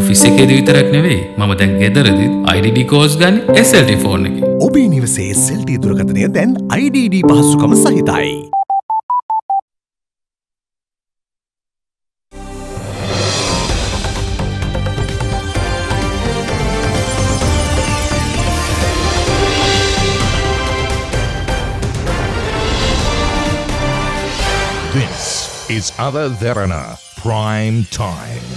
Office එකේදී විතරක් නෙවෙයි මම දැන් ගෙදරදී IDD කෝස් ගන්න SLT ෆෝන් එකේ. ඔබේ නිවසේ SLT දුරකථනය දැන් IDD පහසුකම සහිතයි. This is Ada Verana Prime Time.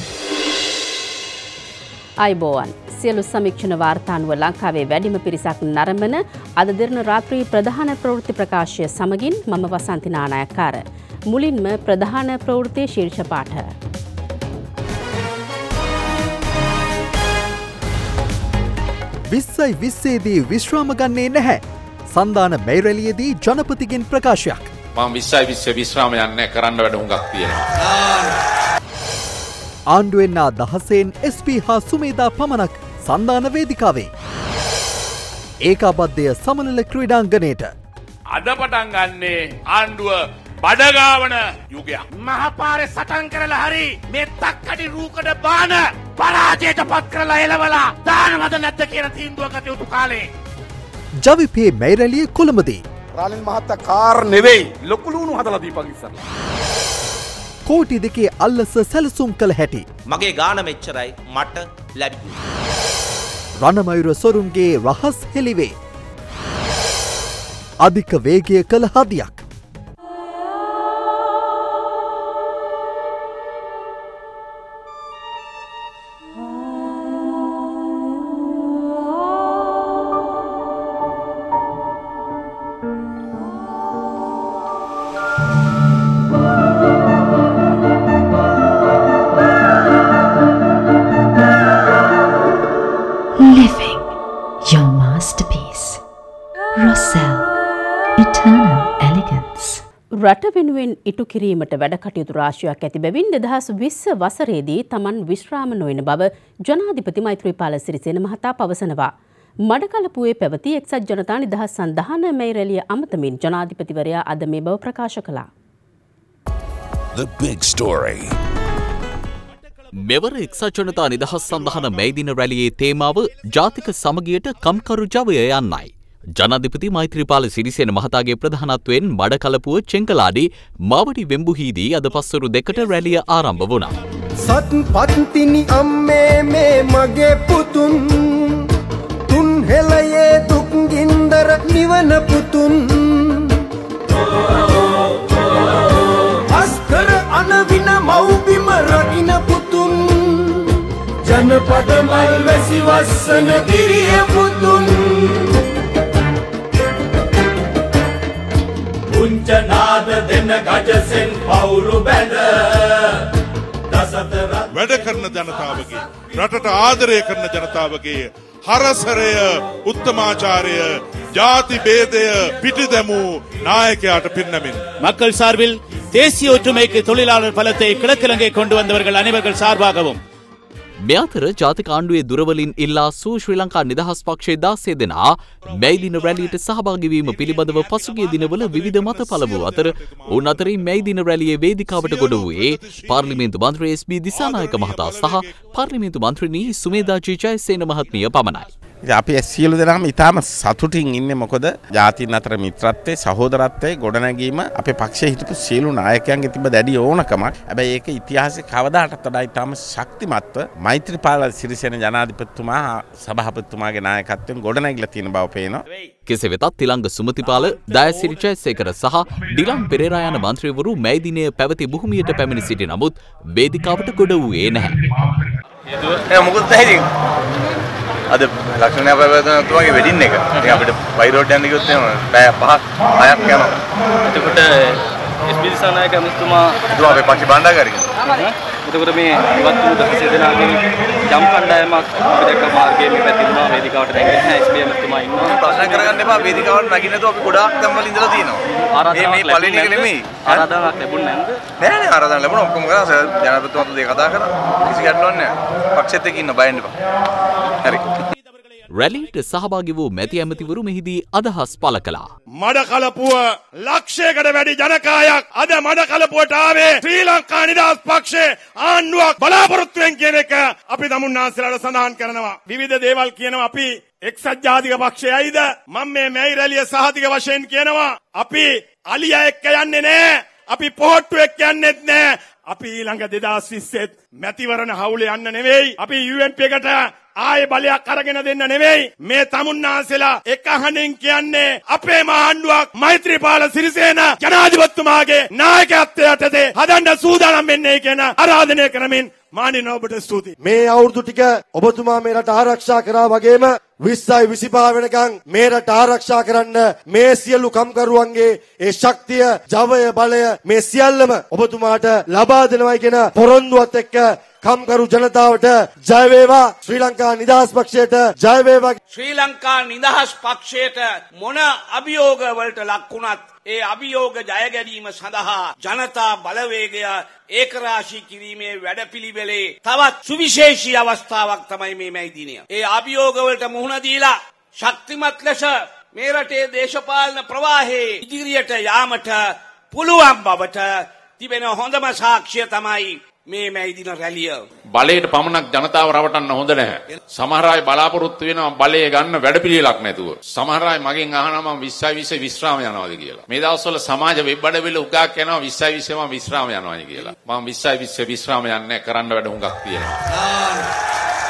අයිබෝවන් සියලු සමීක්ෂණ වාර්තානුව ලංකාවේ වැඩිම පිරිසක් නරඹන අද දින රාත්‍රී ප්‍රධාන ප්‍රවෘත්ති ප්‍රකාශය සමගින් මම වසන්ති නානායක්කාර. මුලින්ම ප්‍රධාන ප්‍රවෘත්ති ශීර්ෂ පාඨ. විස්සයි විස්සේදී විශ්‍රාම ගන්නේ නැහැ. සන්දාන මැයිරැලියේදී ජනපතිගෙන් ප්‍රකාශයක්. මම 20 විශ්‍රාම යන්නේ කරන්න වැඩ හුඟක් තියෙනවා. ආණ්ඩුවෙන් දහසෙන් SP හා සුමේදා පමණක් සන්දාන වේදිකාවේ. ඒකාබද්ධය සමනල ක්‍රීඩාංගණයට. අද පටන් ගන්නේ ආණ්ඩුව බඩගාවන යුගයක්. මහපාරේ සටන් කරලා හරි මේ තක්කඩි රූකඩ බාන පරාජයට පත් කරලා එලවලා දානවද නැද්ද කියන තීන්දුව ගත යුතු කාලේ. ජවිපේ මැයිරැලිය කොළඹදී. රාලින් මහත්තයා කාර් නෙවෙයි ලොකු ලුණු හදලා දීපන් ඉස්සරලා. කෝටි දෙකේ අල්ලස සැලසුම් කළ හැටි. මගේ ගාන මෙච්චරයි මට ලැබුණේ. රණමයුර සොරුන්ගේ රහස් හෙළිවේ. අධික වේගය කළ හදියක්. Living your masterpiece. Rossell Eternal Elegance. රට වෙනුවෙන් ඉටු කිරීමට වැඩ කටයුතු රාශියක් ඇති බැවින් 2020 වසරේදී තමන් විශ්‍රාම නොවන බව ජනාධිපති මෛත්‍රීපාල සිරිසේන මහතා පවසනවා. මඩකලපුවේ පැවති එක්සත් ජනතා නිදහස් සන්ධාන මැයිරැලිය අමතමින් ජනාධිපතිවරයා අද මේ බව ප්‍රකාශ කළා. The big story. මෙවර එක්සත් ජනතා නිදහස් සඳහන මැයිදින රැලියේ තේමාව ජාතික සමගියට කම්කරු ජවය යන්නයි. ජනාධිපති මෛත්‍රීපාල සිරිසේන මහතාගේ ප්‍රධානත්වයෙන් මඩකලපුව චෙංකලාඩි මාවඩි වෙම්බුහිදී අද පස්වරු 2ට රැලිය ආරම්භ වුණා. සත් පත්තිනි අම්මේ මේ මගේ පුතුන් තුන් හෙළයේ දුක් ගින්දර නිවන පුතුන් අස්කර අනවින මව්බිම රකින්න පුතුන් ජනපද මල් වැසි වස්සන දිරිය පුතුන් පුංචනාද දෙන ගජසෙන් පවුරු බැඳ වැඩ කරන ජනතාවගේ රටට ආදරය කරන ජනතාවගේ හරසරය උත්තමාචාරය ஜாதி பேதය பிடிதமு நாயக்கையாட்ட பின்னமின் மக்கள் சார்பில் தேசிய ஒற்றுமைக்கு தொழிலாளர் பலத்தை கிழக்கிழங்கை கொண்டு வந்தவர்கள் அனைவர்கள் சார்பாகவும் මේ අතර ජාතික ආණ්ඩුවේ දුරවලින් ඉල්ලා සූ ශ්‍රී ලංකා නිදහස් පක්ෂයේ 16 දෙනා මැයි දින රැළියට සහභාගී වීම පිළිබඳව පසුගිය දිනවල විවිධ මත පළ වූ අතර ඔවුන් අතරින් මැයි දින රැළියේ වේදිකාවට ගොඩ වූයේ පාර්ලිමේන්තු මන්ත්‍රී SP දිසානායක මහතා සහ පාර්ලිමේන්තු මන්ත්‍රිනී සුමේදා ජයසේන මහත්මිය පමණයි. අපි සියලු දෙනාම ඉතාම සතුටින් ඉන්නේ මොකද ජාතීන් අතර මිත්‍රත්වයේ සහෝදරත්වයේ ගොඩනැගීම අපේ පක්ෂයේ හිටපු සියලු නායකයන්ගේ තිබ්බ දැඩි ඕනකමක්. හැබැයි ඒක ඉතිහාසයේ කවදාටත් වඩා ඉතාම ශක්තිමත්ව මෛත්‍රීපාල සිරිසේන ජනාධිපතිතුමා සභාපතිතුමාගේ නායකත්වයෙන් ගොඩනැගිලා තියෙන බව පේනවා. කෙසේ වෙතත් තිලංග සුමතිපාල දයසිරි ජයසේකර සහ ඩිලන් පෙරේරා යන මන්ත්‍රීවරු මැයි දිනය පැවති බුහුමියට පැමිණ සිටි නමුත් වේදිකාවට ගොඩ වූයේ නැහැ. අද ලක්ෂණය අපතුමාගේ වෙඩින් එක. ඉතින් අපිට වයිරෝඩ් යන්න ගියොත් එහෙම පැය 5ක් යනවා. එතකොට SP දිසානායක ඇමතිතුමා අපේ පක්ෂ බණ්ඩාගාරික. එතකොට මේ ඉවත් වූ 16 දෙනාගේ ජම් කණ්ඩායමක් අපි දැක්ක මාර්ගයේ මේ පැත්තේ ඉන්නවා වේදිකාවට නැගෙන්නේ නැහැ. SP ඇමතිතුමා ඉන්නවා. ප්‍රශ්න කරගන්න එපා වේදිකාවට නැගින්නද අපි ගොඩාක් තැන්වල ඉඳලා තියෙනවා. මේ පළවෙනි එක නෙමෙයි. ආරාධනාවක් ලැබුණේ නැන්ද? නෑ නෑ ආරාධනාවක් ලැබුණා ඔක්කොම කරා ජනාධිපතිතුමාත් දෙක කතා කරා. කිසි ගැටලුවක් නෑ. පක්ෂෙත් එක්ක ඉන්න බය වෙන්න එපා. හරි. රැලියට සහභාගී වූ මැති ඇමතිවරු මෙහිදී අදහස් පළ කළා. මඩකලපුව ලක්ෂයකට වැඩි ජනකායක් අද මඩකලපුවට ආවේ ශ්‍රී ලංකා නිදහස් පක්ෂයේ ආණ්ඩුවක් බලාපොරොත්තුවෙන් කියන එක අපි තමුන්නාන්සලාට සඳහන් කරනවා. විවිධ දේවල් කියනවා අපි එක්සත් ජාතික පක්ෂයයිද මම මේ මැයි රැළිය සහතික වශයෙන් කියනවා අපි අලියා එක්ක යන්නේ නැහැ. අපි පොහොට්ටු එක්ක යන්නෙත් නැහැ. අපි ඊළඟ 2020 මැතිවරණ හවුලේ යන්න නෙවෙයි. අපි UNP එකට ආයේ බලයක් අරගෙන දෙන්න නෙවෙයි. මේ තමුන්නාන්සලා එක හඬින් කියන්නේ අපේ ආණ්ඩුවක් මෛත්‍රීපාල සිරිසේන ජනාධිපතිතුමාගේ නායකත්වයට යටතේ හදන්න සූදානම් වෙන්නේ කියන ආරාධනය කරමින් මානින ඔබට ස්තුතියි. මේ අවුරුදු ටික ඔබතුමා මේ රට ආරක්ෂා කරා වගේම 20යි 25 වෙනකන් මේ රට ආරක්ෂා කරන්න මේ සියලු කම්කරුවන්ගේ ඒ ශක්තිය, ජවය, බලය මේ සියල්ලම ඔබතුමාට ලබා දෙනවයි කියන පොරොන්දුවත් එක්ක කම්කරු ජනතාවට ජය වේවා. ශ්‍රී ලංකා නිදහස් පක්ෂයට ජය වේවා. ශ්‍රී ලංකා නිදහස් පක්ෂයට මොන අභියෝග වලට ලක්ුණත් ඒ අභියෝග ජය ගැනීම සඳහා ජනතා බලවේගය ඒකරාශී කිරීමේ වැඩපිළිවෙලේ තවත් සුවිශේෂී අවස්ථාවක් තමයි මේ මැයි දිනය. ඒ අභියෝග වලට මුහුණ දීලා ශක්තිමත් ලෙස මේ රටේ දේශපාලන ප්‍රවාහයේ ඉදිරියට යාමට පුළුවන් බවට තිබෙන හොඳම සාක්ෂිය තමයි මේ මැයි දින රැළිය. බලයට පමණක් ජනතාව රවටන්න හොඳ නැහැ. සමහර අය බලාපොරොත්තු වෙනවා බලය ගන්න වැඩපිළිවෙලක් නැතුව. සමහර අය මගෙන් අහනවා මම 20 විශ්‍රාම යනවාද කියලා. මේ දවස්වල සමාජ වෙබ් අඩවිවල උගාක් යනවා 20 මම විශ්‍රාම යනවායි කියලා. මම 20 විශ්‍රාම යන්නේ කරන්න වැඩ හුඟක් තියෙනවා.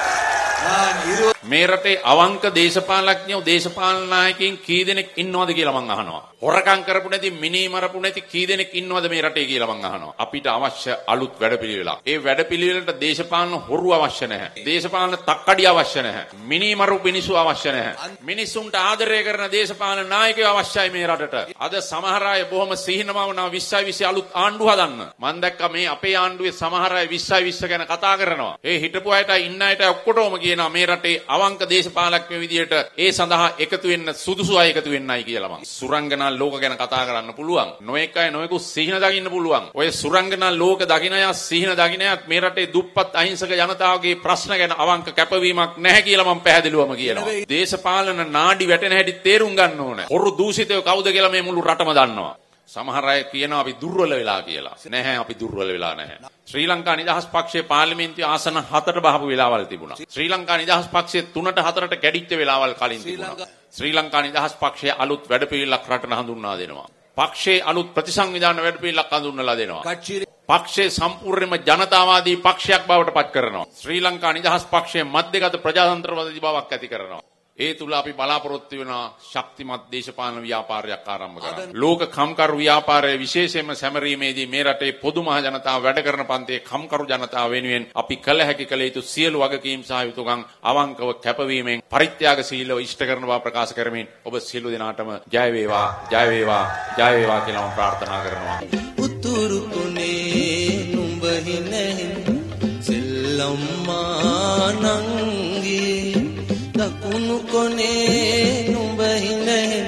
මේ රටේ අවංක දේශපාලඥයෝ දේශපාලන නායකයින් කී දෙනෙක් ඉන්නවද කියලා මං අහනවා. හොරකම් කරපු නැති මිනී මරපු නැති කී දෙනෙක් ඉන්නවද මේ රටේ කියලා මං අහනවා. අපිට අවශ්‍ය අලුත් වැඩපිළිවෙලක්. ඒ වැඩපිළිවෙලට දේශපාලන හොරු අවශ්‍ය නැහැ. දේශපාලන තක්කඩි අවශ්‍ය නැහැ. මිනී මරපු මිනිස්සු අවශ්‍ය නැහැ. මිනිස්සුන්ට ආදරය කරන දේශපාලන නායකයෝ අවශ්‍යයි මේ රටට. අද සමහර අය බොහොම සිහිනමවනවා 20 අලුත් ආණ්ඩුව හදන්න. මං දැක්කා මේ අපේ ආණ්ඩුවේ සමහර අය 20 ගැන කතා කරනවා. ඒ හිටපු අයට ඉන්න අයට ඔක්කොටම කියනවා මේ රටේ අවංක දේශපාලඥයෝ විදියට ඒ සඳහා එකතු වෙන්න සුදුසු අය එකතු වෙන්නයි කියලා මං. සුරංගනා ලෝක ගැන කතා කරන්න පුළුවන්. නොඑක අය නොයෙකු සිහින දකින්න පුළුවන්. ඔය සුරංගනා ලෝක දකින්න අය සිහින දකින්න අයත් මේ රටේ දුප්පත් අහිංසක ජනතාවගේ ප්‍රශ්න ගැන අවංක කැපවීමක් නැහැ කියලා මම පැහැදිලිවම කියනවා. දේශපාලන නාඩි වැටෙන හැටි තේරුම් ගන්න ඕනේ. හොරු දූෂිතයෝ කවුද කියලා මේ මුළු රටම දන්නවා. සමහර අය කියනවා අපි දුර්වල වෙලා කියලා. නැහැ අපි දුර්වල වෙලා නැහැ. ශ්‍රී ලංකා නිදහස් පක්ෂයේ පාර්ලිමේන්තුවේ ආසන 7ට බහපු වෙලාවල් තිබුණා. ශ්‍රී ලංකා නිදහස් පක්ෂයේ 3ට 4ට කැඩිච්ච වෙලාවල් කලින් තිබුණා. ශ්‍රී ලංකා නිදහස් පක්ෂයේ අලුත් වැඩපිළිවෙලක් රටට හඳුන්වා දෙනවා. පක්ෂයේ අලුත් ප්‍රතිසංවිධාන වැඩපිළිවෙලක් හඳුන්වලා දෙනවා. පක්ෂයේ සම්පූර්ණයෙන්ම ජනතාවාදී පක්ෂයක් බවට පත් කරනවා. ශ්‍රී ලංකා නිදහස් පක්ෂයේ මධ්‍යගත ප්‍රජාතන්ත්‍රවාදී බවක් ඇති කරනවා. ඒ තුල අපි බලාපොරොත්තු වෙන ශක්තිමත් දේශපාලන ව්‍යාපාරයක් ආරම්භ කරනවා. ලෝක කම්කරු ව්‍යාපාරයේ විශේෂයෙන්ම සැමරීමේදී මේ රටේ පොදු මහ ජනතාව වැඩ කරන පන්තියේ කම්කරු ජනතාව වෙනුවෙන් අපි කළ හැකි කළ යුතු සියලු වගකීම් සහ යුතුයකම් අවංකව කැපවීමෙන් පරිත්‍යාගශීලව ඉෂ්ට කරන බව ප්‍රකාශ කරමින් ඔබ සියලු දෙනාටම ජය වේවා ජය වේවා ජය වේවා කියලා මම ප්‍රාර්ථනා කරනවා. උතුරු කුනේ නුඹ හිනෙන් සෙල්ලම්මා නංගී දකුණු කොනේ නුඹ හිනෙන්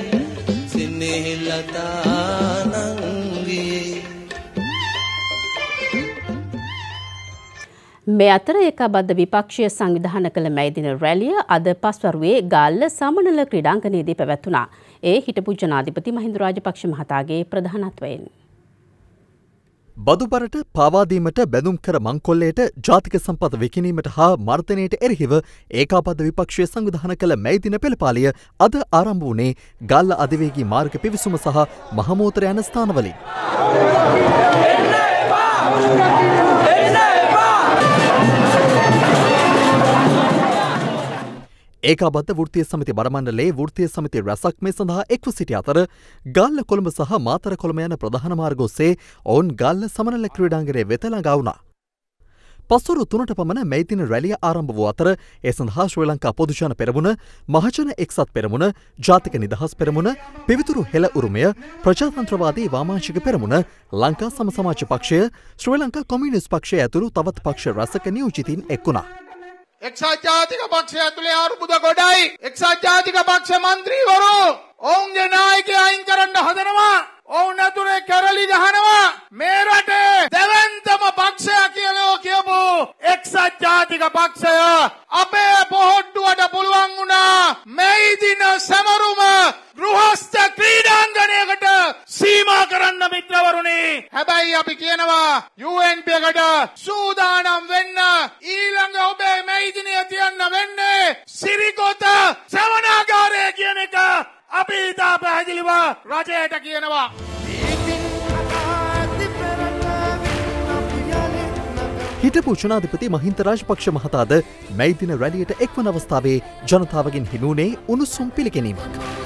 සිනේලතා නංගී. මේ අතර ඒකාබද්ධ විපක්ෂය සංවිධාන කළ මැයි දින රැළිය අද පස්වරුවේ ගාල්ල සමනල ක්‍රීඩාංගණයේදී පැවැත්වුණා. ඒ හිටපු ජනාධිපති මහින්ද රාජපක්ෂ මහතාගේ ප්‍රධානත්වයෙන්. බදුබරට පාවාදීමට බැඳුම් කර මංකොල්ලයට ජාතික සම්පත් විකිණීමට හා මර්ධනයට එරෙහිව ඒකාබද්ධ විපක්ෂය සංවිධාන කළ මැයි දින පෙළපාලිය අද ආරම්භ වුණේ ගල්ල අධිවේගී මාර්ග පිවිසුම සහ මහමෝතර යන ස්ථානවලින්. ඒකාබද්ධ වෘත්තීය සමිති බරමණ්ඩලයේ වෘත්තීය සමිති රැසක් මේ සඳහා එක්ව සිටි අතර ගල්ල කොළඹ සහ මාතර කොළඹ යන ප්‍රධාන මාර්ග ඔස්සේ ඔවුන් ගල්ල සමනල ක්‍රීඩාංගණය වෙත ළඟා වුණා. පස්වරු 3ට පමණ මැයි දින රැළිය ආරම්භ වූ අතර ඒ සඳහා ශ්‍රී ලංකා පොදුජන පෙරමුණ, මහජන එක්සත් පෙරමුණ, ජාතික නිදහස් පෙරමුණ, පිවිතුරු හෙළ උරුමය, ප්‍රජාතන්ත්‍රවාදී වාමාංශික පෙරමුණ, ලංකා සම සමාජ පක්ෂය, ශ්‍රී ලංකා කොමියුනිස්ට් පක්ෂය ඇතුළු තවත් පක්ෂ රැසක නියෝජිතින් එක් වුණා. එක්සත් ජාතික පක්ෂය ඇතුලේ අරුබුද ගොඩයි. එක්සත් ජාතික පක්ෂ මන්ත්‍රීවරු ඔවුන්ගේ නායකයා අයින් කරන්න හදනවා. ඔවුන් අතුරේ කැරලි ගහනවා මේ රටේ දෙවන්තම පක්ෂය කියලා කියපු එක්සත් ජාතික පක්ෂය අපේ පොහොට්ටුවට පුළුවන් වුණා මේ දින සමරුම ගෘහස්ත ක්‍රීඩාංගණයකට සීමා කරන්න මිත්‍රවරුනි. හැබැයි අපි කියනවා UNP එකට සූදානම් වෙන්න. ඊළඟ ඔබේ මේ දිනේ තියන්න වෙන්නේ සිරිකොත සවනාගාරය කියන එක අපි ඉතා පැහැදිලිව රජයට කියනවා. හිටපු ජනාධිපති මහින්ද රාජපක්ෂ මහතාද මේ දින රැළියට එක්වන අවස්ථාවේ ජනතාවගෙන් හිමිවුණේ උණුසුම් පිළිගැනීමක්.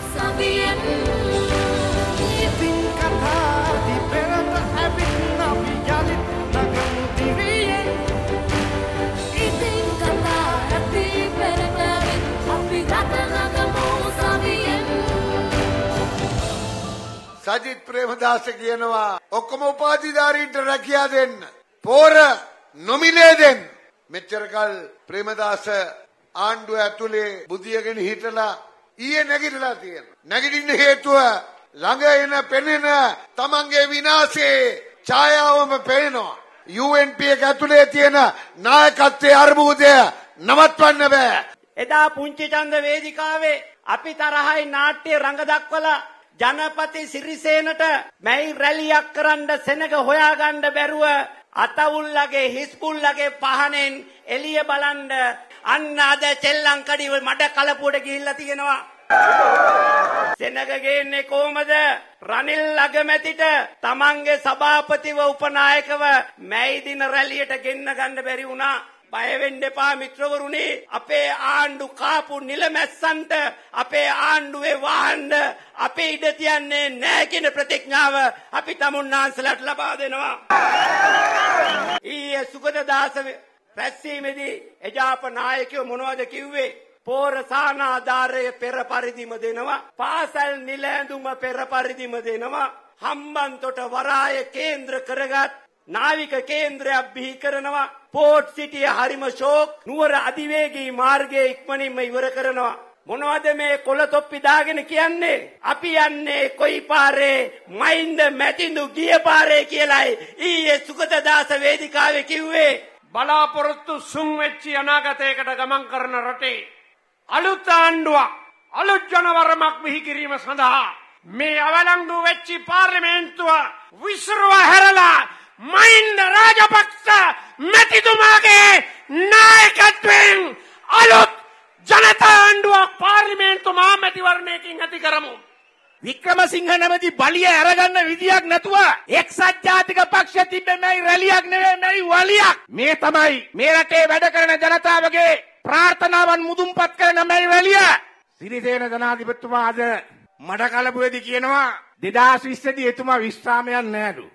සජිත් ප්‍රේමදාස කියනවා ඔක්කොම උපාධිධාරීන්ට රැකියා දෙන්න. පෝර නොමිලේ දෙන්න. මෙච්චරකල් ප්‍රේමදාස ආණ්ඩුව ඇතුලේ බුදියගෙන හිටලා ඊයේ නැගිටලා තියෙනවා. නැගිටින්න හේතුව ළඟ එන පෙනෙන තමන්ගේ විනාශයේ ඡායාවම පේනවා. UNP එක ඇතුලේ තියෙන නායකත්වයේ අර්බුදය නවත්වන්න බෑ. එදා පුංචි ඡන්ද වේදිකාවේ අපි තරහයි නාට්‍ය රඟ දක්වලා ජනපති සිරිසේනට මැයි රැලියක් කරන්න සෙනග හොයාගන්න බැරුව අතවුල්ලගේ හිස්බුල්ලගේ පහනෙන් එළිය බලන්න අන්න අද චෙල්ලංකඩි මඩ කලපුවට ගිහිල්ලා තියෙනවා. සෙනග ගේන්නේ කොහමද? රනිල් අගමැතිට තමන්ගේ සභාපතිව උපනායකව මැයි දින රැලියට ගෙන්න ගන්න බැරි වුණා. බය වෙන්න එපා මිත්‍රවරුනි. අපේ ආණ්ඩු කාපු නිලමැස්සන්ට අපේ ආණ්ඩුවේ වහන්න අපේ ඉඩ තියන්නේ නැහැ කියන ප්‍රතිඥාව අපි තමුන්නාන්සලට ලබා දෙනවා. ඊයේ සුගතදාස රැස්වීමේදී එජාප නායකයෝ මොනවද කිව්වේ? පෝරසාන ආධාරය පෙර පරිදිම දෙනවා. පාසල් නිල ඇඳුම පෙර පරිදිම දෙනවා. හම්බන්තොට වරාය කේන්ද්‍ර කරගත් නාවික කේන්ද්‍රයක් බිහි කරනවා. පෝට් සිටිය හරිම ෂෝක්. නුවර අධිවේගී මාර්ගයේ ඉක්මනින්ම ඉවර කරනවා. මොනවද මේ කොළ තොප්පි දාගෙන කියන්නේ? අපි යන්නේ කොයි පාරේ? මයින්ද මැටිඳු ගිය පාරේ කියලායි ඊයේ සුගතදාස වේදිකාවේ කිව්වේ. බලාපොරොත්තු සුන් වෙච්චි අනාගතයකට ගමන් කරන රටේ අලුත් ආණ්ඩුවක් අලුත් ජනවරමක් බිහි කිරීම සඳහා මේ අවලංගු වෙච්චි පාර්ලිමේන්තුව විසිරුව හැරලා මහින්ද රාජපක්ෂ මැතිතුමාගේ නායකත්වයෙන් අලුත් ජනතා ආණ්ඩුවක් පාර්ලිමේන්තු මහමැතිවරණයකින් ඇති කරමු. වික්‍රමසිංහ නැමැති බලිය අරගන්න විදියක් නැතුව එක්සත් ජාතික පක්ෂ තිබ්බේ මේ රැලියක් නෙවෙයි මේ වලියක්. මේ තමයි මේ රටේ වැඩ කරන ජනතාවගේ ප්‍රාර්ථනාවන් මුදුන්පත් කරන මේ රැලිය. සිරිසේන ජනාධිපතිතුමා අද මඩ කලපුවේදී කියනවා 2020 දී එතුමා විශ්‍රාමයක් නෑලු.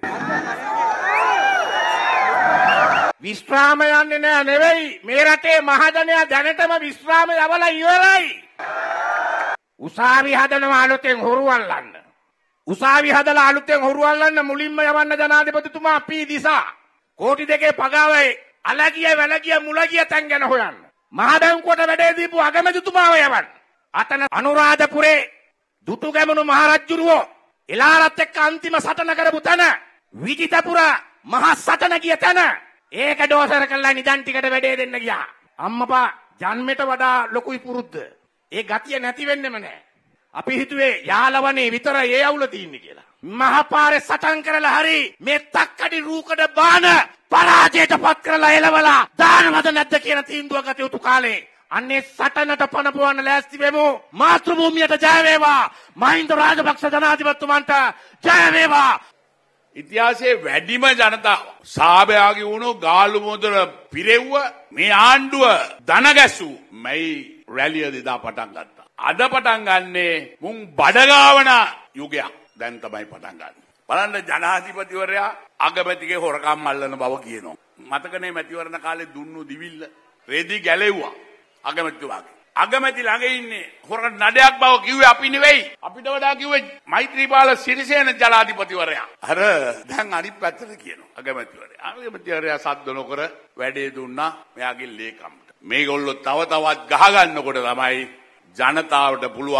විශ්‍රාම යන්නේ නෑ නෙවෙයි මේ රටේ මහජනයා දැනටම විශ්‍රාම යවලා ඉවරයි. උසාවි හදනවා අලුතෙන් හොරු අල්ලන්න. උසාවි හදලා අලුතෙන් හොරු අල්ලන්න මුලින්ම යවන්න ජනාධිපතිතුමා පී දිසා. කෝටි 2 පගාවයි අලගිය වැලගිය මුලගිය තැන් ගැන හොයන්න. මහ බැංකුවට වැඩේ දීපු අගමැතිතුමාව යවන්න. අතන අනුරාධපුරේ දුටුගැමුණු මහරජුරුවෝ එලාරත් එක්ක අන්තිම සටන කරපු තැන විජිතපුර මහ සටන ගිය තැන ඒක ඩෝසර කළා නිදන් ටිකට වැඩේ දෙන්න ගියා. අම්මපා ජන්මෙට වඩා ලොකුයි පුරුද්ද. ඒ ගතිය නැති වෙන්නෙම නෑ. අපි හිතුවේ යාලවනේ විතරයි ඒ අවුල තියෙන්නේ කියලා. මහපාරේ සටන් කරලා හරි මේ තක්කඩි රූකඩ බාන පරාජයට පත් කරලා එලවලා දානවද නැද්ද කියන තීන්දුව ගත යුතු කාලේ අන්නේ සටනට පනපවන්න ලෑස්ති වෙමු. මාතෘභූමියට ජය වේවා. මහින්ද රාජපක්ෂ ජනාධිපතිතුමන්ට ජය වේවා. ඉතිහාසයේ වැඩිම ජනතාව සාභයාගේ වුණු ගාලු මොදර පිරෙව්ව මේ ආණ්ඩුව දන ගැසූ මේ රැලිය දෙදා පටන් ගත්තා. අද පටන් ගන්නේ මුන් බඩගාවන යුගයක්. දැන් තමයි පටන් ගන්නේ. බලන්න ජනාධිපතිවරයා අගමැතිගේ හොරකම් අල්ලන බව කියනවා. මතකනේ මැතිවරණ කාලේ දුන්නු දිවිල්ල රෙදි ගැලෙව්වා අගමැතිතුමාගේ. අගමැති ළඟ ඉන්නේ හොරකට නඩයක් බව කිව්වේ අපි නෙවෙයි. අපිට වඩා කිව්වේ මෛත්‍රීපාල සිරිසේන ජනාධිපතිවරයා. අර දැන් අනිත් පැත්තට කියනවා අගමැතිවරයා. අගමැතිවරයා සද්ද නොකර වැඩේ දුන්නා මෙයාගේ ලේකම්ට. මේගොල්ලෝ තව තවත් ගහ ගන්නකොට තමයි ජනතාවට පුළුවන්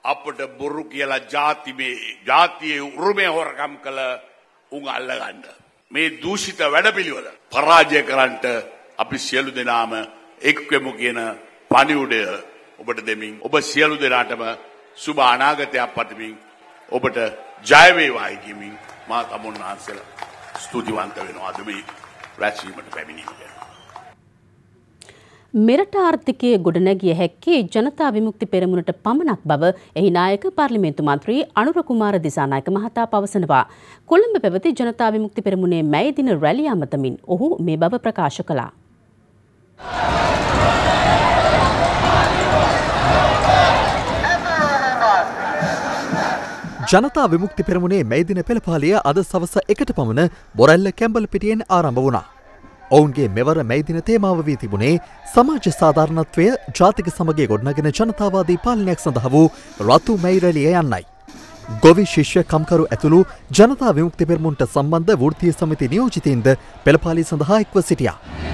අපට බොරු කියලා ජාතියේ උරුමය හොරකම් කළ උන් අල්ලගන්න. මේ දූෂිත වැඩපිළිවෙල පරාජය කරන්නට අපි සියලු දෙනාම එක්වෙමු කියන පණිවුඩය ඔබට දෙමින් ඔබ සියලු දෙනාටම සුබ අනාගතයක් පතමින් ඔබට ජය වේවායි කියමින් මා තමුන් වහන්සේලා ස්තුතිවන්ත වෙනවා අද මේ රැස්වීමට පැමිණීම ගැන. මෙරට ආර්ථිකය ගොඩනැගිය හැක්කේ ජනතා විමුක්ති පෙරමුණට පමණක් බව එහි නායක පාර්ලිමේන්තු මන්ත්‍රී අනුර කුමාර දිසානායක මහතා පවසනවා. කොළඹ පැවති ජනතා විමුක්ති පෙරමුණේ මැයි දින රැළිය අමතමින් ඔහු මේ බව ප්‍රකාශ කළා. ජනතා විමුක්ති පෙරමුණේ මැයි දින පෙළපාලිය අද සවස 1ට පමණ බොරැල්ල කැම්බල්පිටියෙන් ආරම්භ වුණා. ඔවුන්ගේ මෙවර මැයි දින තේමාව වී තිබුණේ සමාජ සාධාරණත්වය ජාතික සමගිය ගොඩනගෙන ජනතාවාදී පාලනයක් සඳහා වූ රතු මැයි රැළිය යන්නයි. ගොවි ශිෂ්‍ය කම්කරු ඇතුළු ජනතා විමුක්ති පෙරමුණට සම්බන්ධ වෘත්තීය සමිති නියෝජිතයින්ද පෙළපාලිය සඳහා එක්ව සිටියා.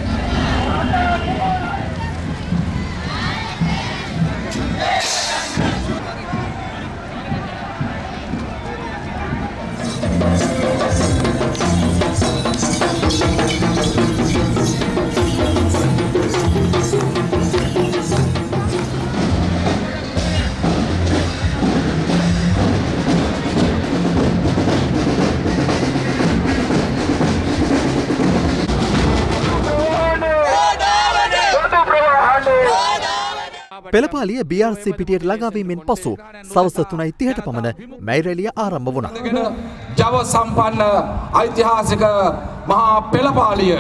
පෙළපාලිය BRC පිටියට ළඟාවීමෙන් පසු සවස 3:30ට පමණ මැයි රැළිය ආරම්භ වුණා. ජව සම්පන්න ඓතිහාසික මහා පෙළපාලිය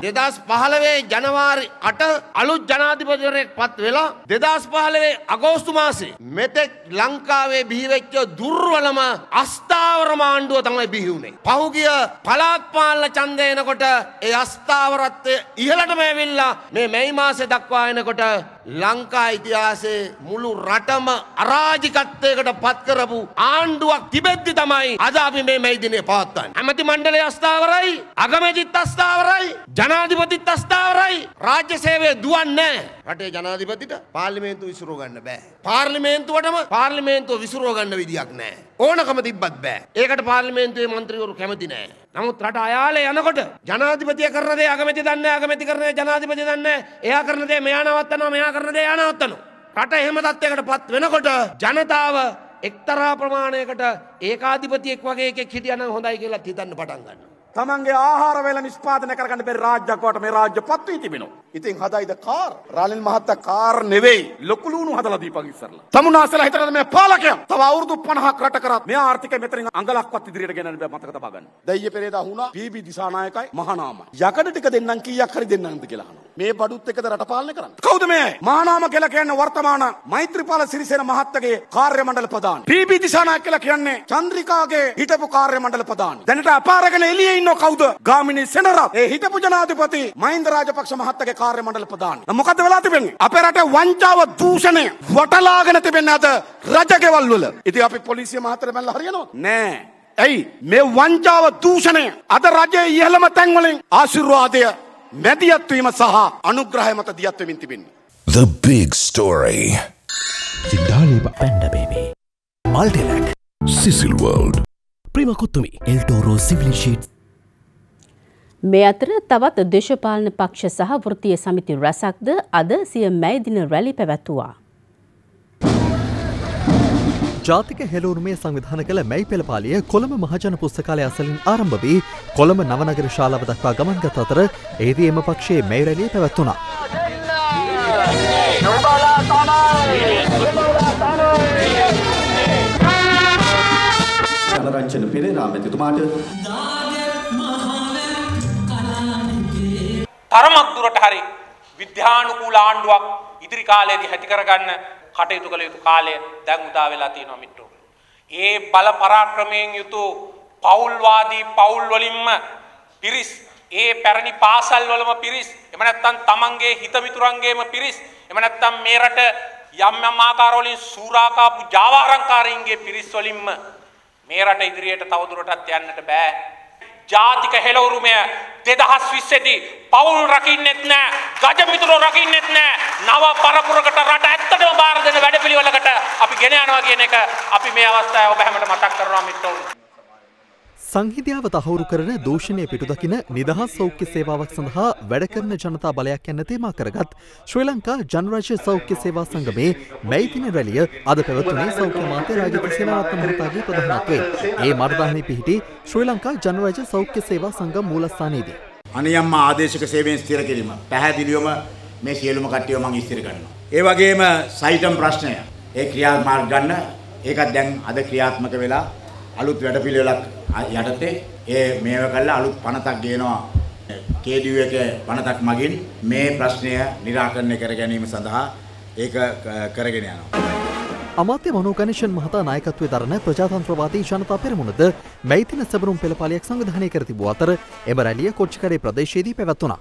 2015 ජනවාරි 8 අලුත් ජනාධිපතිවරයෙක් පත් වෙලා 2015 අගෝස්තු මාසේ මෙතෙක් ලංකාවේ බිහිවෙච්ච දුර්වලම අස්ථාවරම ආණ්ඩුව තමයි බිහි වුණේ. පහුගිය පළාත් පාලන ඡන්දය එනකොට ඒ අස්ථාවරත්වය ඉහළටම ඇවිල්ලා මේ මැයි මාසේ දක්වා එනකොට ලංකා ඉතිහාසයේ මුළු රටම අරාජිකත්වයකට පත් කරපු ආණ්ඩුවක් තිබෙද්දි තමයි අද අපි මේ මැයි දිනේ පවත්වන්නේ. ඇමති මණ්ඩලය අස්ථාවරයි, අගමැතිත් අස්ථාවරයි, ජනාධිපතිත් අස්ථාවරයි. රාජ්‍ය සේවය දුවන්නේ නැහැ. රටේ ජනාධිපතිට පාර්ලිමේන්තුව විසිරව ගන්න බෑ. පාර්ලිමේන්තුව විසිරව ගන්න විදියක් නැහැ. ඕනකම තිබ්බත් බෑ. ඒකට පාර්ලිමේන්තුවේ මන්ත්‍රීවරු කැමති නැහැ. නමුත් රට අයාලේ යනකොට ජනාධිපතිය කරන දේ අගමැති දන්නේ නැහැ, අගමැති කරන දේ ජනාධිපති දන්නේ නැහැ. එයා කරන දේ මෙයා නවත්තනවා, මෙයා කරන දේ එයා නවත්තනවා. රට එහෙම තත්යකට පත් වෙනකොට ජනතාව එක්තරා ප්‍රමාණයකට ඒකාධිපතියෙක් වගේ එකෙක් හිටියනම් හොඳයි කියලා හිතන්න පටන් ගන්නවා. තමන්ගේ ආහාර වේල නිෂ්පාදනය කරගන්න බැරි රාජ්‍යයක් වට මේ රාජ්‍ය පත් වී තිබෙනවා. ඉතින් හදයිද කාර්? රාලින් මහත්තයා කාර් නෙවෙයි ලොකු ලුණු හදලා දීපන් ඉස්සරලා. තමුනාසලා හිතනද මේ පාලකයා? තව අවුරුදු 50ක් රට කරත් මේ ආර්ථිකය මෙතනින් අඟලක්වත් ඉදිරියට ගෙනන්න බෑ මතක තබා ගන්න. දෙයියේ පෙරේදා වුණා පීබී දිසානායකයි මහානාමයි. යකඩ ටික දෙන්නම් කීයක් හරි දෙන්නම්ද කියලා අහනවා. මේ බඩුත් එකද රට පාලනය කරන්නේ? කවුද මේ? මහානාම කියලා කියන්නේ වර්තමාන මෛත්‍රීපාල සිරිසේන මහත්තයාගේ කාර්ය මණ්ඩල ප්‍රධානි. පීබී දිසානායක කියලා කියන්නේ චන්ද්‍රිකාගේ හිටපු කාර්ය මණ්ඩල ප්‍රධානි. දැනට අපාරගෙන එළියේ ඉන්නව කවුද? ගාමිණී සෙනරත් ඒ හිටපු ජනාධිපති මහින්ද රාජපක්ෂ මහත්තයාගේ කාර්ය මණ්ඩල ප්‍රධානි. මොකද වෙලා තිබෙන්නේ? අපේ රටේ වංචාව දූෂණය වටලාගෙන තිබෙන්නේ අද රජකෙවල් වල. ඉතින් අපි පොලිසිය මහත්තයා බැලලා හරියනවද? නෑ. ඇයි මේ වංචාව දූෂණය අද රජයේ ඉහළම තැන් වලින් ආශිර්වාදය මැදිහත් වීම සහ අනුග්‍රහය මත දියත් වෙමින් තිබෙන්නේ. The big story. Jindaliba Panda Baby. Multilac. Cecil World. Prima Kuttumi. El Toro Civil Sheets. මේ අතර තවත් දේශපාලන පක්ෂ සහ වෘත්තීය සමිති රැසක්ද අද සිය මැයි දින රැලි පැවැත්වුවා. ජාතික හෙළවුරුමේ සංවිධාන කළ මැයි පෙළපාලිය කොළඹ මහජන පුස්තකාලය අසලින් ආරම්භ වී කොළඹ නවනගර ශාලාව දක්වා ගමන් ගත අතර එහිදී එම පක්ෂයේ මැයි රැළිය පැවැත්වුණා. ජනරංජන පෙරේරා මැතිතුමාට තරමක් දුරට හරි විද්‍යානුකූල ආණ්ඩුවක් ඉදිරි කාලයේදී ඇති කරගන්න කටයුතු කළ යුතු කාලය දැන් උදා වෙලා තියෙනවා මිත්‍රෝ. ඒ බල පරාක්‍රමයෙන් යුතු පෞල්වාදී පෞල් වලින්ම පිරිස්, ඒ පැරණි පාසල් වලම පිරිස්, එහෙම නැත්නම් තමන්ගේ හිත මිතුරන්ගේම පිරිස්, එහෙම නැත්නම් මේ රට යම් යම් ආකාරවලින් සූරාකාපු ජාවාරංකාරීන්ගේ පිරිස් වලින්ම මේ රට ඉදිරියට තවදුරටත් යන්නට බෑ. ජාතික හෙළවුරුමය 2020 දී පවුල් රකින්නෙත් නෑ, ගජ මිතුරෝ රකින්නෙත් නෑ. නව පරපුරකට රට ඇත්තටම බාර දෙන වැඩපිළිවෙලකට අපි ගෙන යනවා කියන එක අපි මේ අවස්ථාවේ ඔබ හැමෝට මතක් කරනවා මිත්‍රවරුනි. සංහිඳියාව තහවුරු කරන දූෂණය පිටුදකින නිදහස් සෞඛ්‍ය සේවාවක් සඳහා වැඩ කරන ජනතා බලයක් යන්න තේමා කරගත් ශ්‍රී ලංකා ජනරාජ්‍ය සෞඛ්‍ය සේවා සංගමේ මැයි දින රැළිය අද පැවතුනේ සෞඛ්‍ය මාත්‍ය රාජිත සේනාරත්න මහතාගේ ප්‍රධානත්වයෙන්. ඒ මර්ධානයේ පිහිටි ශ්‍රී ලංකා ජනරාජ්‍ය සෞඛ්‍ය සේවා සංගම මූලස්ථානයේදී අනියම්ම ආදේශක සේවයෙන් ස්ථිර කිරීම පැහැදිලිවම මේ සියලුම කට්ටියව මම ස්ථිර කරනවා. ඒ වගේම සයිටම් ප්‍රශ්නය ඒ ක්‍රියාමාර්ග ගන්න ඒකත් දැන් අද ක්‍රියාත්මක වෙලා අලුත් වැඩපිළිවෙලක් යටතේ ඒ මේව කළා අලුත් පනතක් ගේනවා KDU එකේ පනතක් මගින් මේ ප්‍රශ්නය निराකරණය කර ගැනීම සඳහා ඒක කරගෙන යනවා. අමාත්‍ය මනෝ ගණේෂන් මහතා නායකත්වයේ දරන ප්‍රජාතන්ත්‍රවාදී ජනතා පෙරමුණද මැයි දින සැබරුම් පෙළපාලියක් සංවිධානය කර තිබූ අතර එම රැළිය කොච්චිකඩේ ප්‍රදේශයේදී පැවැත්වුණා.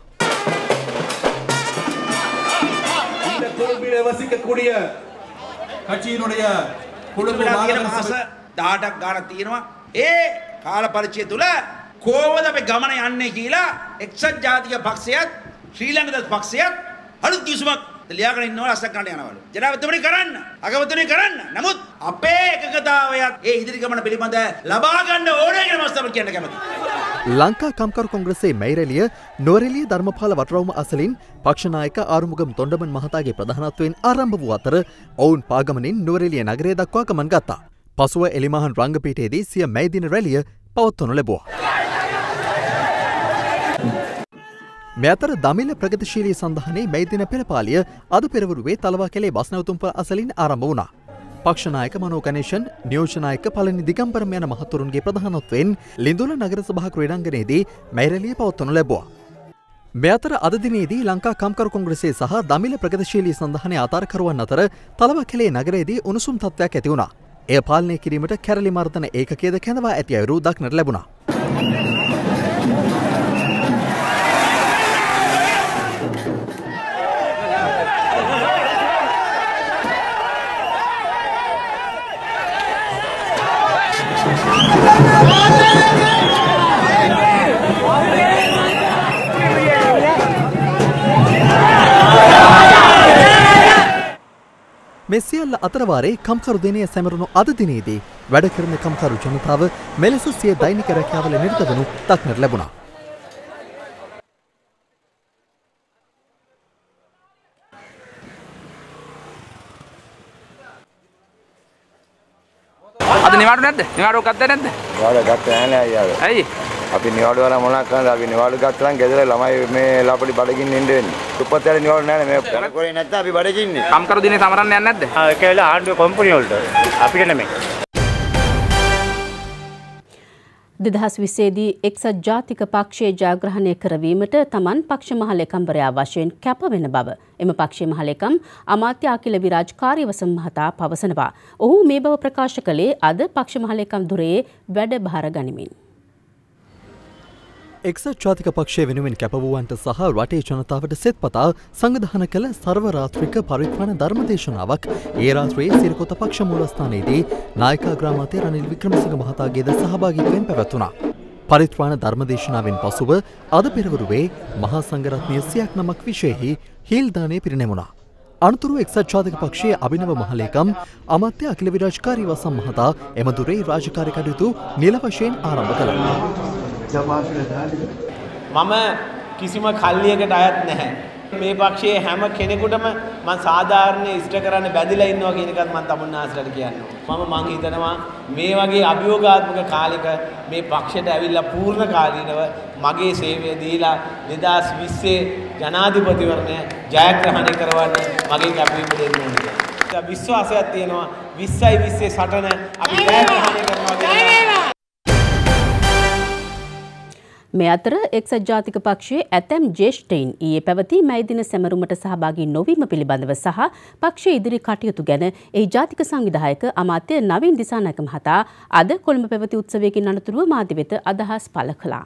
இந்த கோவிலை வசிக்கக்கூடிய கட்சியினுடைய குடும்ப මාස 18ක් ගානක් තියෙනවා. ඒ කාල පරිච්ඡේදය තුල කොහොමද අපි ගමන යන්නේ කියලා එක්සත් ජාතික පක්ෂයත් ශ්‍රී ලංකා පක්ෂයත් අලුත් කිසිමක් ලියාගෙන ඉන්නවා රැස්ස ගන්න යනවලු. ජනාධිපතිතුමනි කරන්න. අගමැතිතුමනි කරන්න. නමුත් අපේ එකකතාවයත් ඒ ඉදිරි ගමන පිළිබඳ ලබා ගන්න ඕනේ කියන මාස්තර කියන්න කැමතියි. ලංකා කම්කරු කොංග්‍රසයේ මැයි රැළිය නුවරඑළිය ධර්මපාල වටරවුම අසලින් පක්ෂ නායක ආරුමුගම් තොණ්ඩමන් මහතාගේ ප්‍රධානත්වයෙන් ආරම්භ වූ අතර ඔවුන් පාගමනින් නුවරඑළිය නගරය දක්වා ගමන් ගත්තා. පසුව එලිමහන් රංගපීඨයේදී සිය මැයි දින රැළිය පවත්වනු ලැබුවා. මේ අතර දමිළ ප්‍රගතිශීලී සන්ධානයේ මැයි දින පෙරපාලිය අද පෙරවරුවේ තලවාකැලේ බස් නැවතුම්පල අසලින් ආරම්භ වුණා. පක්ෂ නායක මනෝ ගණේෂන්, නියෝජ්‍ය නායක පළනි දිගම්බරම් යන මහතුරුන්ගේ ප්‍රධානත්වයෙන් ලිඳුල නගර සභා ක්‍රීඩාංගණයේදී මැයි රැළිය පවත්වනු ලැබුවා. මේ අතර අද දිනේදී ලංකා කම්කරු කොංග්‍රසයේ සහ දමිළ ප්‍රගතිශීලී සන්ධානයේ ආධාරකරුවන් අතර තලවාකැලේ නගරයේදී උණුසුම් තත්ත්වයක් ඇති වුණා. එය පාලනය කිරීමට කැරලි මර්දන ඒකකයේද කැඳවා ඇති අයුරු දක්නට ලැබුණා. මේ සියල්ල අතරවාරේ කම්කරු දිනය සැමරුණු අද දිනේදී වැඩ කරන කම්කරු ජනතාව මෙලෙස සිය දෛනික රැකියාවල නිරත වනු දක්නට ලැබුණා. අද නිවාඩු නැද්ද? නිවාඩු ගත්තේ නැද්ද? නිවාඩු ගත්තේ නැහැ අයියා. ඇයි? අපි නිවාඩු වල මොනක් කරන්නද? අපි නිවාඩු ගත්තා නම් ගෙදර ළමයි මේ ලාපඩි බඩගින්න ඉන්න වෙන්නේ. දුප්පත්යල නිවාඩු නැහැ මේ කරේ නැත්නම් අපි බඩගින්නේ. කම්කරු දිනේ සමරන්න යන්නේ නැද්ද? ඒක වෙලා ආණ්ඩුවේ කොම්පැනි වලට. අපිට නෙමෙයි. 2020දී එක්සත් ජාතික පක්ෂයේ ජයග්‍රහණය කරවීමට තමන් පක්ෂ මහලේකම්වරයා වශයෙන් කැප වෙන බව එම පක්ෂයේ මහලේකම් අමාත්‍ය අකිල විරාජ් කාර්යවසම් මහතා පවසනවා. ඔහු මේ බව ප්‍රකාශ කළේ අද පක්ෂ මහලේකම් දුරේ වැඩභාර ගනිමින්. එක්සත් ජාතික පක්ෂය වෙනුවෙන් කැපවූවන්ට සහ රටේ ජනතාවට සෙත්පතා සංවිධාන කළ සර්වරාත්‍රික පරිත්‍රාණ ධර්මදේශනාවක් ඒ රාත්‍රියේ සිරිකොත පක්ෂ මූලස්ථානයේදී නායකාග්‍රාමාත්‍ය රනිල් වික්‍රමසිංහ මහතාගේද සහභාගීත්වයෙන් පැවැත්වුණා. පරිත්‍රාණ ධර්මදේශනාවෙන් පසුව අද පෙරවරුවේ මහා සංඝරත්නය 100ක් නමක් විශේෂෙහි හීල් දානය පිරිනැමුණා. අනතුරුව එක්සත් ජාතික පක්ෂයේ අභිනව මහලේකම් අමාත්‍ය අකිල විරාජ් කාර්යවසම් මහතා එම දුරේ රාජකාරී කටයුතු නිල වශයෙන් ආරම්භ කළා. මම කිසිම කල්ලියකට අයත් නැහැ. මේ පක්ෂයේ හැම කෙනෙකුටම මම සාධාරණ ඉෂ්ට කරන්න බැඳිලා ඉන්නවා කියන එකත් මම තමුන්නාසලට කියනවා. මම හිතනවා මේ වගේ අභියෝගාත්මක කාලෙක මේ පක්ෂයට ඇවිල්ලා පූර්ණ කාලීනව මගේ සේවය දීලා 2020 ජනාධිපතිවරණය ජයග්‍රහණය කරවන්න මගේ කැපවීම දෙන්න ඕනේ. විශ්වාසයක් තියෙනවා 2020 සටන අපි ජයග්‍රහණය කරනවා කියලා. මේ අතර එක්සත් ජාතික පක්ෂයේ ඇතැම් ජ්‍යෙෂ්ඨයින් ඊයේ පැවති මැයි දින සැමරුමට සහභාගී නොවීම පිළිබඳව සහ පක්ෂයේ ඉදිරි කටයුතු ගැන එහි ජාතික සංවිධායක අමාත්‍ය නවීන් දිසානායක මහතා අද කොළඹ පැවති උත්සවයකින් අනතුරුව මාධ්‍ය වෙත අදහස් පළ කළා.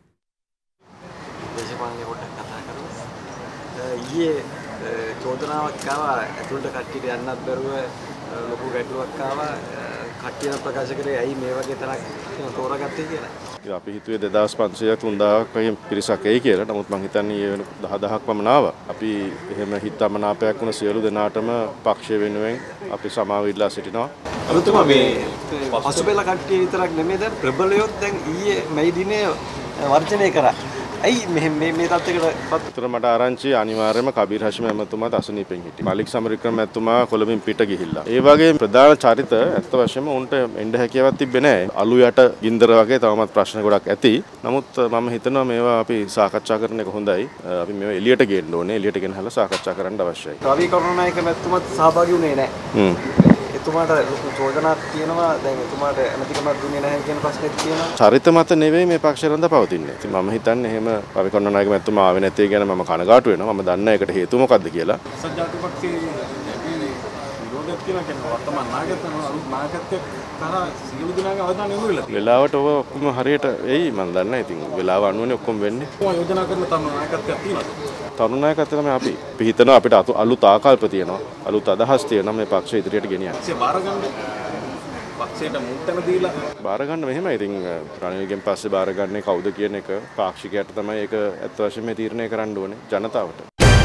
දේශපාලනේ පොඩ්ඩක් කතා කරමු. ඊයේ චෝදනාවක් ආවා ඇතුළට කට්ටියට යන්නත් බැරුව ලොකු ගැටලුවක් ආවා කට්ටියන ප්‍රකාශ කරේ ඇයි මේ වගේ තරක් තෝරාගත්තේ කියලා. අපි හිතුවේ 2500 3000ක් වගේ පිරිසක් එයි කියලා. නමුත් මං හිතන්නේ ඒ වෙන 10000ක් පමණ ආවා. අපි එහෙම හිතමනාපයක් වුණ සියලු දෙනාටම පක්ෂය වෙනුවෙන් අපි සමාව ඉල්ලා සිටිනවා. අලුතම මේ පසුබෙල කට්ටිය විතරක් නෙමෙයි දැන් ප්‍රබලයොත් දැන් ඊයේ මේ දිනේ වර්ජනය කරා. ඇයි මේ තත්ත්වයකට පත්‍ර මට ආරංචි අනිවාර්යයෙන්ම කබීර් හෂිම ඇමතුමාත් අසනීපෙන් හිටියා. මලික් සමරවික්‍රම ඇතුමා කොළඹින් පිට ගිහිල්ලා. ඒ වගේ ප්‍රධාන චරිත ඇත්ත වශයෙන්ම උන්ට එන්න හැකියාවක් තිබ්බේ නැහැ. අලු යට ගින්දර වගේ තවමත් ප්‍රශ්න ගොඩක් ඇති. නමුත් මම හිතනවා මේවා අපි සාකච්ඡා කරන එක හොඳයි. අපි මේවා එළියට ගේන්න ඕනේ. එළියට ගෙනහලා සාකච්ඡා කරන්න අවශ්‍යයි. රවි කරුණානායක මැතිතුමත් සහභාගී වුණේ නැහැ. එතුමාට චෝදනාවක් තියෙනවා. දැන් එතුමාට ඇමතිකමක් දුන්නේ නැහැ කියන ප්‍රශ්නෙත් තියෙනවා. චරිත මත නෙවෙයි මේ පක්ෂය රඳා පවතින්නේ. ඉතින් මම හිතන්නේ එහෙම රවි කරුණානායක මැතිතුමා ආවේ නැති ගැන මම කනගාටු වෙනවා. මම දන්නේ ඒකට හේතුව මොකක්ද කියලා. සජාති පක්ෂයේ විරෝධයක් කියලා කියන වර්තමාන නායකත්වය අලුත් නායකත්වයක් කරා සියලු දෙනාගේ අවධානය යොමු වෙලා තියෙනවා. වෙලාවට ඔය ඔක්කොම හරියට එයි මම දන්නේ. ඉතින් වෙලාව අනුවනේ ඔක්කොම වෙන්නේ. කොහොම යෝජනා කරන තම නායකත්වයක් තියෙනවද? තරුණ නායකත්වය තමයි අපි හිතනවා අපිට අලුත් ආකල්ප තියෙනවා. අලුත් අදහස් තියෙනවා මේ පක්ෂය ඉදිරියට ගෙනියන්න. ඒ බාරගන්න පක්ෂයට මුට්ටන දීලා බාර ගන්න මෙහෙමයි. ඉතින් රණවිගෙන් පස්සේ බාර ගන්නේ කවුද කියන එක පාක්ෂිකයට තමයි ඒක ඇත්ත වශයෙන්ම තීරණය කරන්න ඕනේ ජනතාවට.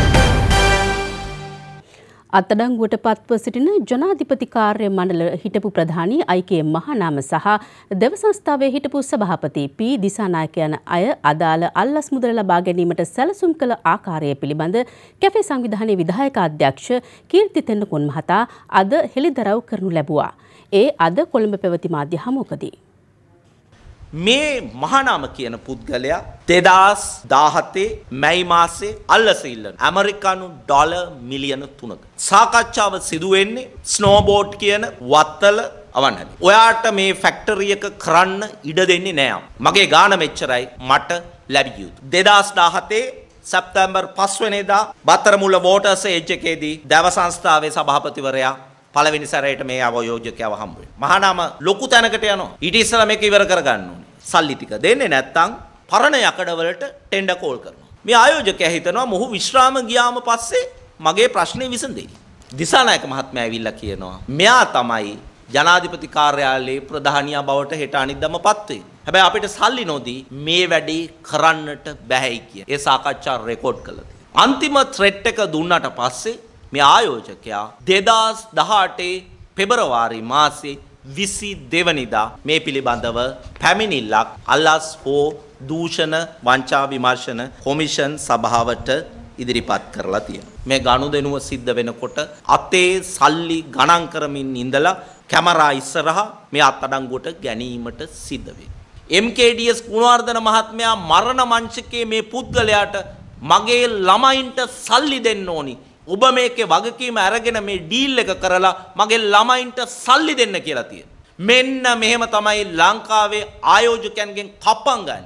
අත්අඩංගුවට පත්ව සිටින ජනාධිපති කාර්ය මණ්ඩල හිටපු ප්‍රධානී අයිකේ මහනාම සහ දෙව සංස්ථාවේ හිටපු සභාපති පී දිසානායක යන අය අදාළ අල්ලස් මුදල ලබා ගැනීමට සැලසුම් කළ ආකාරය පිළිබඳ කැෆේ සංවිධානයේ විධායක අධ්‍යක්ෂ කීර්ති තෙන්නකෝන් මහතා අද හෙළිදරව් කරනු ලැබුවා. ඒ අද කොළඹ පැවති මාධ්‍ය හමුවකදී මේ මහානාම කියන පුද්ගලයා 2017 මැයි මාසේ අල්ලස ඉල්ලන ඇමරිකානු ඩොලර් මිලියන 3ක සාකච්ඡාව සිදු වෙන්නේ ස්නෝබෝඩ් කියන වත්තල අවන්නදී. ඔයාට මේ ෆැක්ටරි එක කරන්න ඉඩ දෙන්නේ නෑ. මගේ ගාණ මෙච්චරයි මට ලැබිය යුතු. 2017 සැප්තැම්බර් 5 වෙනිදා බත්තරමුල්ල වෝටර්ස් ඒජ් එකේදී දව සංස්ථාවේ සභාපතිවරයා පළවෙනි සැරේට මේ අවයෝජකයව හම්බ වෙනවා. මහානාම ලොකු තැනකට යනවා. ඊට ඉස්සෙල්ලා මේක ඉවර කරගන්න ඕනේ. සල්ලි ටික දෙන්නේ නැත්නම් පරණ යකඩ වලට ටෙන්ඩර් කෝල් කරනවා. මේ ආයෝජකයා හිතනවා මොහු විශ්‍රාම ගියාම පස්සේ මගේ ප්‍රශ්නේ විසඳෙයි. දිසානායක මහත්මයා ඇවිල්ලා කියනවා මෙයා තමයි ජනාධිපති කාර්යාලයේ ප්‍රධානියා බවට හෙට අනිද්දාමපත් වෙයි. හැබැයි අපිට සල්ලි නොදී මේ වැඩේ කරන්නට බැහැයි කිය. ඒ සාකච්ඡා රෙකෝඩ් කළා. අන්තිම ත්‍රෙට් එක දුන්නාට පස්සේ මේ ආයෝජකයා 2018 පෙබරවාරි මාසේ 22 වෙනිදා මේ පිළිබඳව පැමිණිල්ලක් අල්ලාස් හෝ දූෂණ වංචා විමර්ශන කොමිෂන් සභාවට ඉදිරිපත් කරලා තියෙනවා. මේ ගනුදෙනුව සිද්ධ වෙනකොට අතේ සල්ලි ගණන් කරමින් ඉඳලා කැමරා ඉස්සරහා මේ අත්අඩංගුවට ගැනීමට සිද්ධ වෙනවා. MKDS ගුණවර්ධන මහත්මයා මරණ මංචකයේ මේ පුද්ගලයාට මගේ ළමයින්ට සල්ලි දෙන්න ඕනි. ඔබ මේකේ වගකීම අරගෙන මේ ඩීල් එක කරලා මගේ ළමයින්ට සල්ලි දෙන්න කියලා තියෙනවා. මෙන්න මෙහෙම තමයි ලංකාවේ ආයෝජකයන්ගෙන් කප්පම් ගන්න.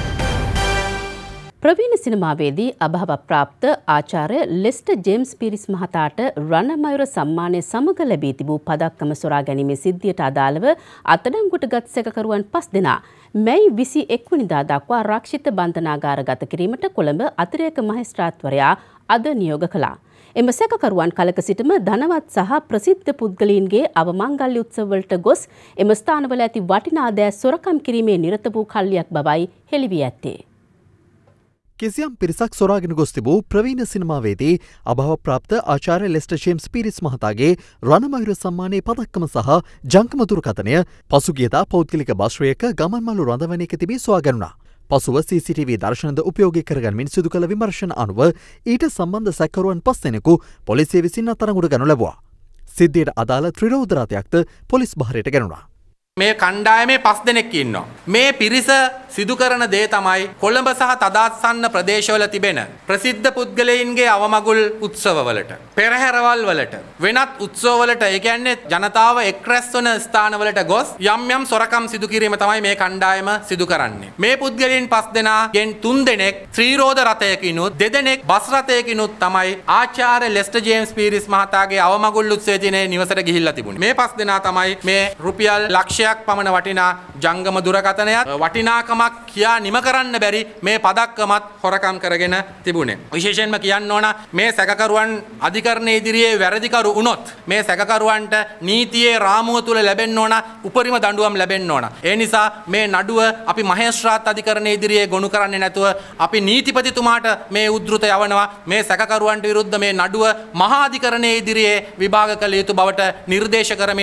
ප්‍රවීණ සිනමාවේදී අභාව ප්‍රාප්ත ආචාර්ය ලෙස්ටර් ජේම්ස් පීරිස් මහතාට රණමයුර සම්මානය සමග ලැබී තිබූ පදක්කම සොරා ගැනීමේ සිද්ධියට අදාළව අත්අඩංගුවට ගත් සැකකරුවන් 5 දෙනා මැයි 21 වෙනිදා දක්වා ආරක්ෂිත බන්ධනාගාරගත කිරීමට කොළඹ අතිරේක මහේස්ත්‍රාත්වරයා අද නියෝග කළා. එම සැකකරුවන් කලක සිටම ධනවත් සහ ප්‍රසිද්ධ පුද්ගලයින්ගේ අවමංගල්‍ය උත්සවවලට ගොස් එම ස්ථානවල ඇති වටිනා දෑ සොරකම් කිරීමේ නිරත වූ කල්ලියක් බවයි හෙළි වී ඇත්තේ. කිසියම් පිරිසක් සොරාගෙන ගොස් තිබූ ප්‍රවීණ සිනමාවේදී අභාව ප්‍රාප්ත ආචාර්ය ලෙස්ටර් ජේම්ස් පීරිස් මහතාගේ රණමයුර සම්මානයේ පදක්කම සහ ජංගම දුරකථනය පසුගියදා පෞද්ගලික බස්රයක ගමන්මළු රඳවනයක තිබී සොයා ගැනුණා. පසුව CCTV දර්ශනද උපයෝගී කරගනිමින් සිදු කළ විමර්ශන අනුව ඊට සම්බන්ධ සැකකරුවන් 5 දෙනෙකු පොලිසිය විසින් අත්අඩංගුවට ගනු ලැබුවා. සිද්ධියට අදාළ ත්‍රිරෝද රථයක්ද පොලිස් බහරයට ගැනුණා. මේ කණ්ඩායමේ 5 දෙනෙක් ඉන්නවා. මේ පිරිස සිදු කරන දේ තමයි කොළඹ සහ තදාත්සන්න ප්‍රදේශවල තිබෙන ප්‍රසිද්ධ පුද්ගලයින්ගේ අවමගුල් උත්සවවලට, පෙරහැරවල් වලට, වෙනත් උත්සවවලට, ඒ කියන්නේ ජනතාව එක් රැස් වන ස්ථානවලට ගොස් යම් යම් සොරකම් සිදු කිරීම තමයි මේ කණ්ඩායම සිදු කරන්නේ. මේ පුද්ගලයන් 5 දෙනාගෙන් 3 දෙනෙක් ත්‍රිරෝද රථයකිනුත් 2 දෙනෙක් බස් රථයකිනුත් තමයි ආචාර්ය ලෙස්ටර් ජේම්ස් පීරිස් මහතාගේ අවමගුල් උත්සවයේ තියෙන නිවසට ගිහිල්ලා තිබුණේ. මේ 5 දෙනා තමයි මේ රුපියල් ලක්ෂයක් ලක්ෂයක් පමණ වටිනා ජංගම දුරකථනයක් වටිනාකමක් කියා නිම කරන්න බැරි මේ පදක්කමත් හොරකම් කරගෙන තිබුණේ. විශේෂයෙන්ම කියන්න ඕන මේ සැකකරුවන් අධිකරණයේ ඉදිරියේ වැරදිකරු වුණොත් මේ සැකකරුවන්ට නීතියේ රාමුව තුල ලැබෙන්න ඕන උපරිම දඬුවම් ලැබෙන්න ඕන. ඒ නිසා මේ නඩුව අපි මහේස්ත්‍රාත් අධිකරණයේ ඉදිරියේ ගොනු කරන්නේ නැතුව අපි නීතිපතිතුමාට මේ උද්ෘත යවනවා. මේ සැකකරුවන්ට විරුද්ධ මේ නඩුව මහා අධිකරණයේ ඉදිරියේ විභාග කළ යුතු බවට නිර්දේශ කරමින්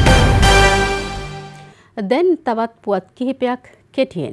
දැන් තවත් පුවත් කිහිපයක් කෙටියෙන්.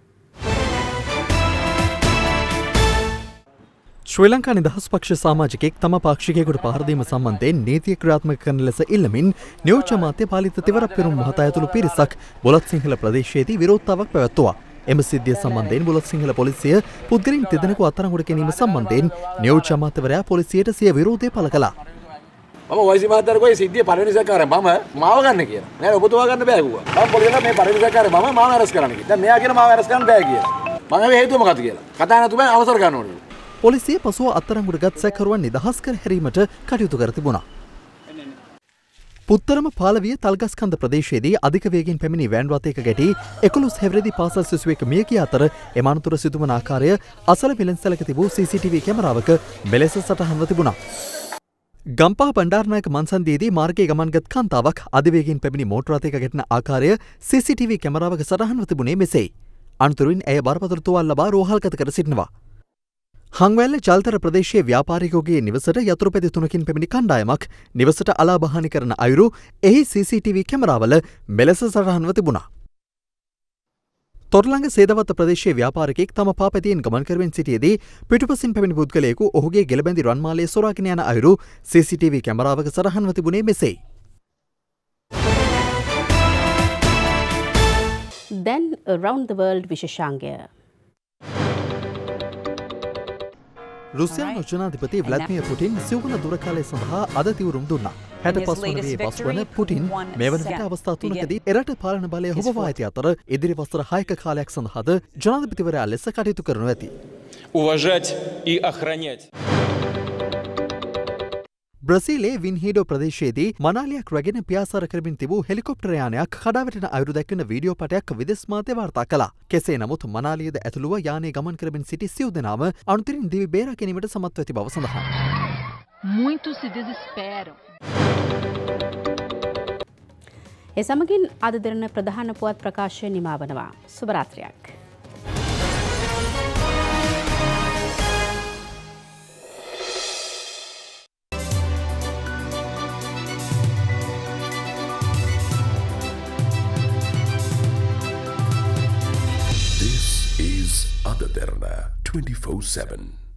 ශ්‍රී ලංකා නිදහස් පක්ෂ සමාජිකයෙක් තම පාක්ෂිකයෙකුට පහර දීම සම්බන්ධයෙන් නීතිය ක්‍රියාත්මක කරන ලෙස ඉල්ලමින් නියෝජ්‍ය අමාත්‍ය පාලිත තිවරප් පෙරුම් මහතා ඇතුළු පිරිසක් බුලත් සිංහල ප්‍රදේශයේදී විරෝධතාවක් පැවැත්තුවා. එම සිද්ධිය සම්බන්ධයෙන් බුලත් සිංහල පොලිසිය පුද්ගලයන් තිදෙනෙකු අත්අඩංගුවට ගැනීම සම්බන්ධයෙන් නියෝජ්‍ය අමාත්‍යවරයා පොලිසියට සිය විරෝධය පළ කළා. මම වයිසි මහත්තයාට කොයි සිද්ධිය පළවෙනි සැකකාරය මම මාව ගන්න කියලා. නෑ ඔබතුමා ගන්න බෑ කිව්වා. මම පොලිසියට මේ පළවෙනි සැකකාරය මම මාව අරස් කරන්න කිව්වා. දැන් මෙයා කියන මාව අරස් කරන්න බෑ කියලා. මම ඒ හේතුව මොකක්ද කියලා. කතා නැතුව අවසර ගන්න ඕනේ. පොලිසිය පසුව අත්අඩංගුවට ගත් සැකකරුවන් නිදහස් කර හැරීමට කටයුතු කර තිබුණා. පුත්තරම පාලවිය තල්ගස්කන්ද ප්‍රදේශයේදී අධික වේගෙන් පැමිණි වෑන් රථයක ගැටි 11 හැවිරිදි පාසල් සිසුවෙක් මිය ගිය අතර එම අනතුර සිදුවන ආකාරය අසල විලන්සලක තිබූ CCTV කැමරාවක මෙලෙස සටහන්ව තිබුණා. ගම්පහ බණ්ඩාරනායක මන්සන්දියේදී මාර්ගයේ ගමන්ගත් කාන්තාවක් අධිවේගයෙන් පැමිණි මෝටර රථයක ගැටෙන ආකාරය CCTV කැමරාවක සටහන්ව තිබුණේ මෙසේයි. අනතුරින් ඇය බරපතල තුවාල ලබා රෝහල්ගත කර සිටිනවා. හංවැල්ල ජල්තර ප්‍රදේශයේ ව්‍යාපාරිකෝගේ නිවසට යතුරු පැදි 3කින් පැමිණි කණ්ඩායමක් නිවසට අලාබහානි කරන අයුරු එහි CCTV කැමරාවල මෙලෙස සටහන්ව තිබුණා. තොරළඟ සේදවත්ත ප්‍රදේශයේ ව්‍යාපාරිකයෙක් තම පාපැතියෙන් ගමන් කරමින් සිටියේදී පිටුපසින් පැමිණි පුද්ගලයෙකු ඔහුගේ ගෙලබැඳි රන්මාලය සොරාගෙන යන අයුරු CCTV කැමරාවක සටහන්ව තිබුණේ මෙසේයි. දැන් around the world විශේෂාංගය. රුසියානු ජනාධිපති ව්ලාදිමිර් පුටින් සිව්වන දුරකාලය සඳහා අද තිවුරුම් දුන්නා. 65 වන වේ පසුවන පුටින් මේ වන විට අවස්ථා තුනකදී එරට පාලන බලය හොබවා ඇති අතර ඉදිරි වසර 6ක කාලයක් සඳහාද ජනාධිපතිවරයා ලෙස කටයුතු කරනු ඇති. уважать и охранять. බ්‍රසීලයේ වින්හීඩෝ ප්‍රදේශයේදී මනාලියක් රැගෙන පියාසර කරමින් තිබූ හෙලිකොප්ටර් යානයක් කඩාවැටෙන අයුරු දැක්වෙන වීඩියෝ පටයක් විදෙස් මාධ්‍ය වාර්තා කළා. කෙසේ නමුත් මනාලියද ඇතුළුව යානයේ ගමන් කරමින් සිටි සිව් දෙනාම අනුතරින් දිවි බේරා ගැනීමට සමත්ව ඇති බව සඳහන්. Muitos se desesperam. ඒ සමගින් අද දින ප්‍රධාන පුවත් ප්‍රකාශය නිමා වනවා. සුබ රාත්‍රියක්. This is Adaderna 24/7.